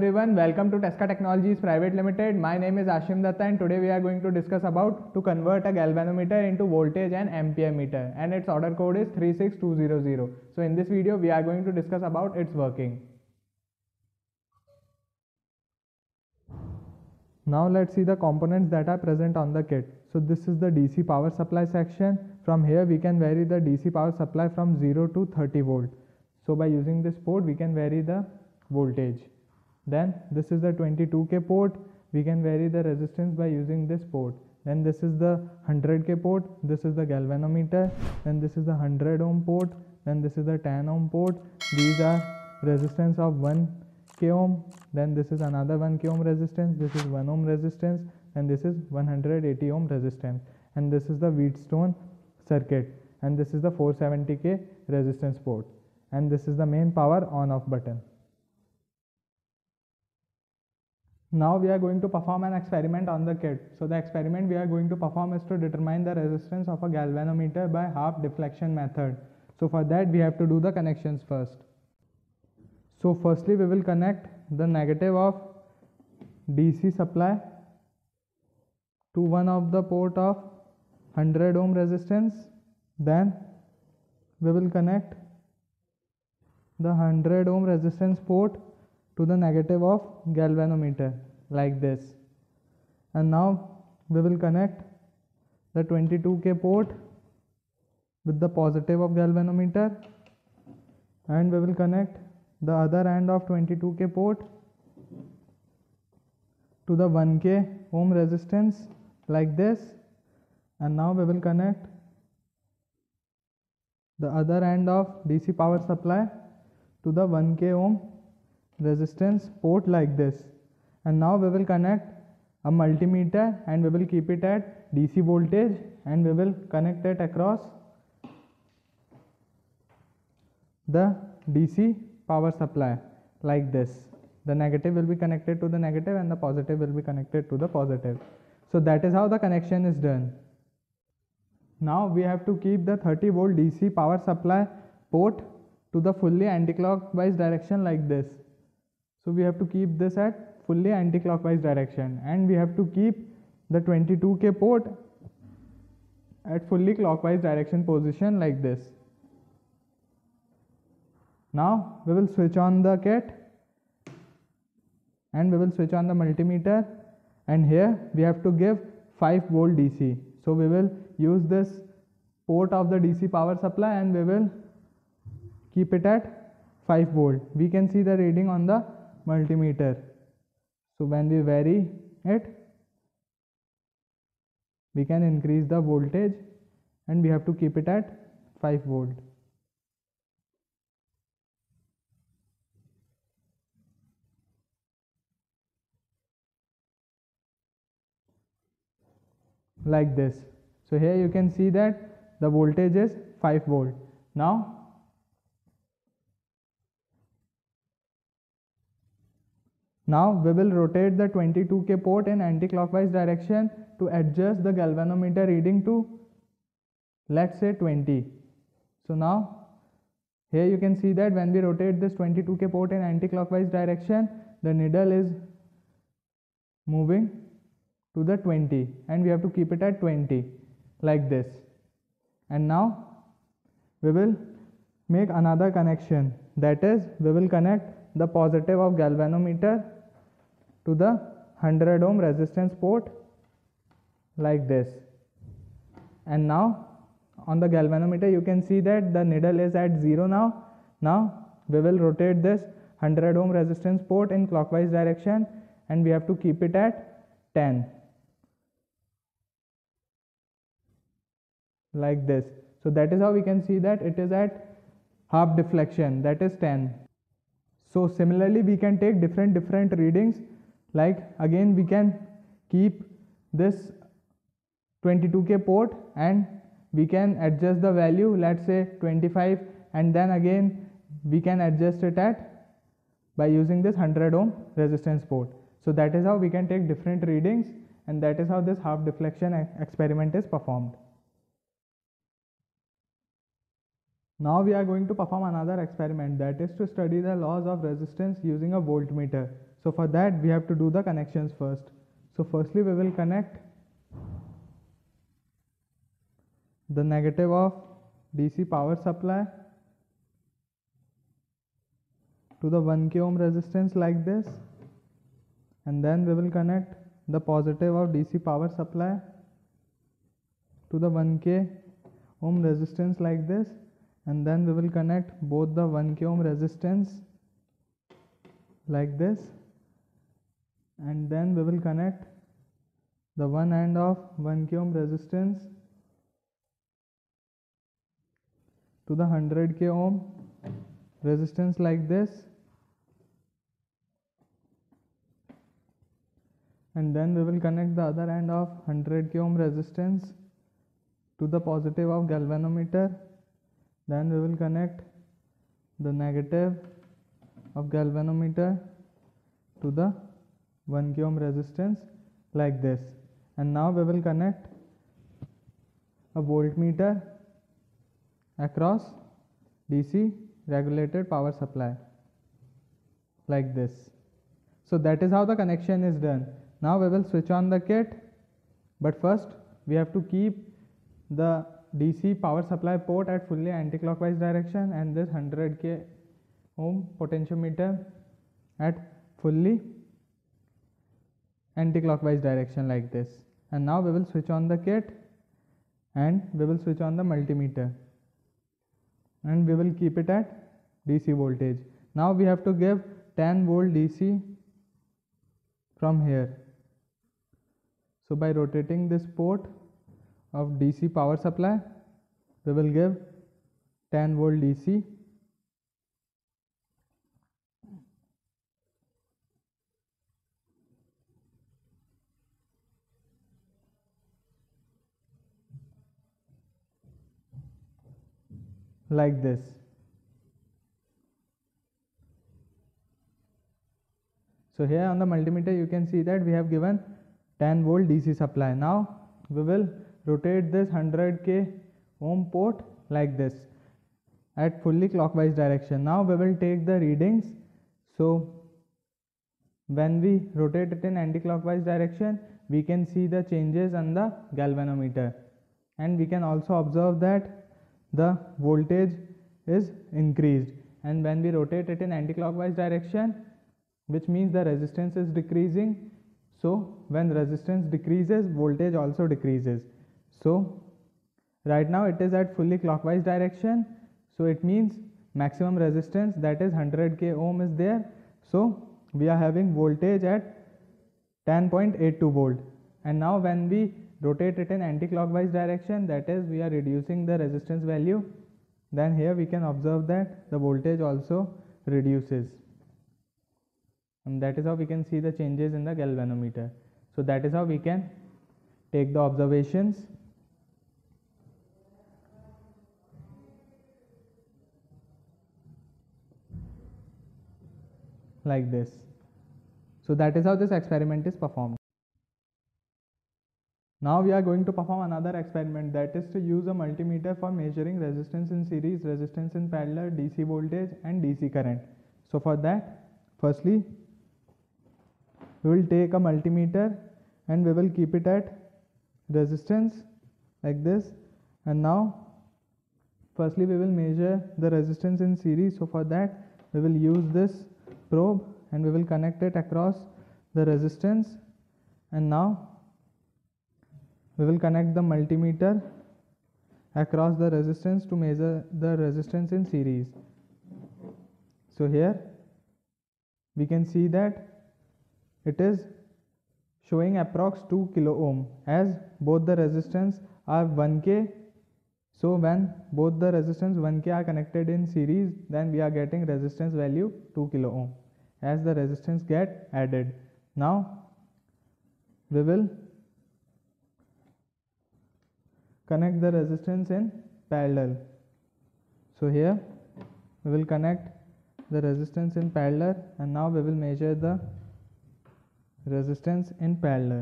everyone, welcome to Tesca Technologies Private Limited. My name is Ashim Datta and today we are going to discuss about to convert a galvanometer into voltage and ampere meter, and its order code is 36200. So in this video we are going to discuss about its working. Now let's see the components that are present on the kit. So this is the DC power supply section. From here we can vary the DC power supply from 0 to 30 volt. So by using this port we can vary the voltage. Then this is the 22K port. We can vary the resistance by using this port. Then this is the 100K port. This is the galvanometer. Then this is the 100 ohm port. Then this is the 10 ohm port. These are resistance of 1K ohm. Then this is another 1K ohm resistance. This is 1 ohm resistance. And this is 180 ohm resistance. And this is the Wheatstone circuit. And this is the 470K resistance port. And this is the main power on off button. Now we are going to perform an experiment on the kit. So the experiment we are going to perform is to determine the resistance of a galvanometer by half deflection method. So for that we have to do the connections first. So firstly we will connect the negative of DC supply to one of the port of 100 ohm resistance. Then we will connect the 100 ohm resistance port to the negative of galvanometer like this. And now we will connect the 22K port with the positive of galvanometer, and we will connect the other end of 22K port to the 1K ohm resistance like this. And now we will connect the other end of DC power supply to the 1K ohm resistance port like this. And now we will connect a multimeter and we will keep it at DC voltage, and we will connect it across the DC power supply like this. The negative will be connected to the negative and the positive will be connected to the positive. So that is how the connection is done. Now we have to keep the 30 volt DC power supply port to the fully anti-clockwise direction like this. So we have to keep this at fully anti-clockwise direction, and we have to keep the 22K port at fully clockwise direction position like this. Now we will switch on the kit and we will switch on the multimeter, and here we have to give 5 volt DC. So we will use this port of the DC power supply and we will keep it at 5 volt. We can see the reading on the multimeter. So when we vary it, we can increase the voltage, and we have to keep it at 5 volt. Like this. So here you can see that the voltage is 5 volt. Now we will rotate the 22K port in anti-clockwise direction to adjust the galvanometer reading to, let's say, 20. So now here you can see that when we rotate this 22K port in anti-clockwise direction, the needle is moving to the 20, and we have to keep it at 20 like this. And now we will make another connection, that is we will connect the positive of galvanometer to the 100 ohm resistance port like this. And now on the galvanometer you can see that the needle is at 0 now. Now we will rotate this 100 ohm resistance port in clockwise direction, and we have to keep it at 10 like this. So that is how we can see that it is at half deflection, that is 10. So similarly we can take different readings. Like again we can keep this 22K port and we can adjust the value, let's say 25, and then again we can adjust it at by using this 100 ohm resistance port. So that is how we can take different readings, and that is how this half deflection experiment is performed. Now we are going to perform another experiment, that is to study the laws of resistance using a voltmeter. So for that we have to do the connections first. So firstly we will connect the negative of DC power supply to the 1k ohm resistance like this, and then we will connect the positive of DC power supply to the 1k ohm resistance like this, and then we will connect both the 1k ohm resistance like this, and then we will connect the one end of 1k ohm resistance to the 100k ohm resistance like this, and then we will connect the other end of 100k ohm resistance to the positive of galvanometer. Then we will connect the negative of galvanometer to the 1k ohm resistance like this, and now we will connect a voltmeter across DC regulated power supply like this. So that is how the connection is done. Now we will switch on the kit, but first we have to keep the DC power supply port at fully anti-clockwise direction and this 100k ohm potentiometer at fully anti-clockwise direction like this. And now we will switch on the kit and we will switch on the multimeter and we will keep it at DC voltage. Now we have to give 10 volt DC from here. So by rotating this port of DC power supply, we will give 10 volt DC. Like this. So here on the multimeter you can see that we have given 10 volt DC supply. Now we will rotate this 100k ohm port like this at fully clockwise direction. Now we will take the readings. So when we rotate it in anti-clockwise direction, we can see the changes on the galvanometer, and we can also observe that the voltage is increased, and when we rotate it in anti-clockwise direction, which means the resistance is decreasing. So when resistance decreases, voltage also decreases. So right now it is at fully clockwise direction, so it means maximum resistance, that is 100k ohm, is there. So we are having voltage at 10.82 volt. And now when we rotate it in anti-clockwise direction, that is we are reducing the resistance value, then here we can observe that the voltage also reduces, and that is how we can see the changes in the galvanometer. So that is how we can take the observations. Like this. So that is how this experiment is performed. Now we are going to perform another experiment, that is to use a multimeter for measuring resistance in series, resistance in parallel, DC voltage and DC current. So for that, firstly we will take a multimeter and we will keep it at resistance like this, and now firstly we will measure the resistance in series. So for that we will use this probe and we will connect it across the resistance, and now we will connect the multimeter across the resistance to measure the resistance in series. So here we can see that it is showing approx 2 kilo ohm, as both the resistance are 1k. So when both the resistance 1k are connected in series, then we are getting resistance value 2 kilo ohm as the resistance get added. Now we will connect the resistance in parallel. So here we will connect the resistance in parallel, and now we will measure the resistance in parallel.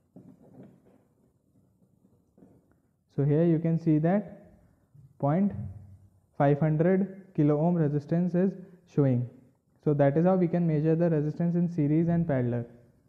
So here you can see that 0.500 kilo ohm resistance is showing. So that is how we can measure the resistance in series and parallel.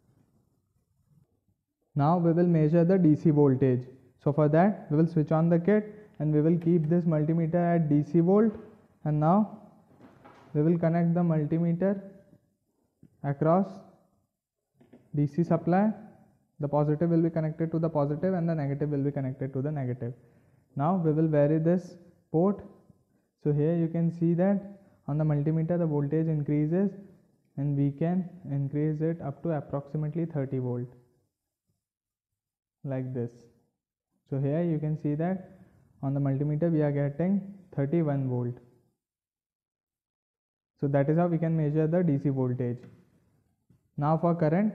Now we will measure the DC voltage. So for that we will switch on the kit and we will keep this multimeter at DC volt, and now we will connect the multimeter across DC supply. The positive will be connected to the positive and the negative will be connected to the negative. Now we will vary this port. So here you can see that on the multimeter the voltage increases, and we can increase it up to approximately 30 volt like this. So here you can see that on the multimeter we are getting 31 volt. So that is how we can measure the DC voltage. Now for current,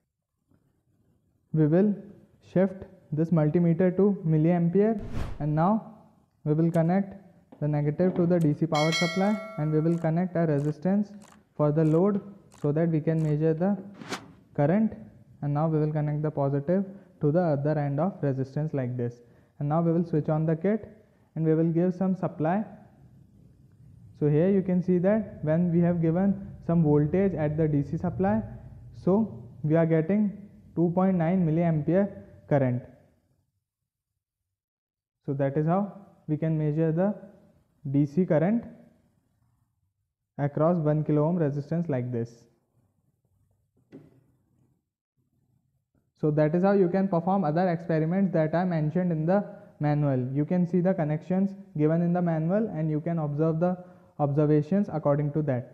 we will shift this multimeter to milliampere, and now we will connect the negative to the DC power supply and we will connect a resistance for the load so that we can measure the current, and now we will connect the positive to the other end of resistance like this. And now we will switch on the kit and we will give some supply. So here you can see that when we have given some voltage at the DC supply, so we are getting 2.9 milliampere current. So that is how we can measure the DC current across 1 kilo ohm resistance like this. So that is how you can perform other experiments that are mentioned in the manual. You can see the connections given in the manual and you can observe the observations according to that.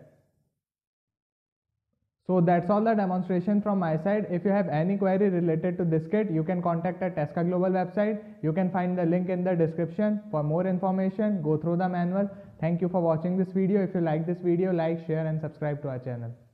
So that's all the demonstration from my side. If you have any query related to this kit, you can contact our Tesca Global website. You can find the link in the description. For more information, go through the manual. Thank you for watching this video. If you like this video, like, share and subscribe to our channel.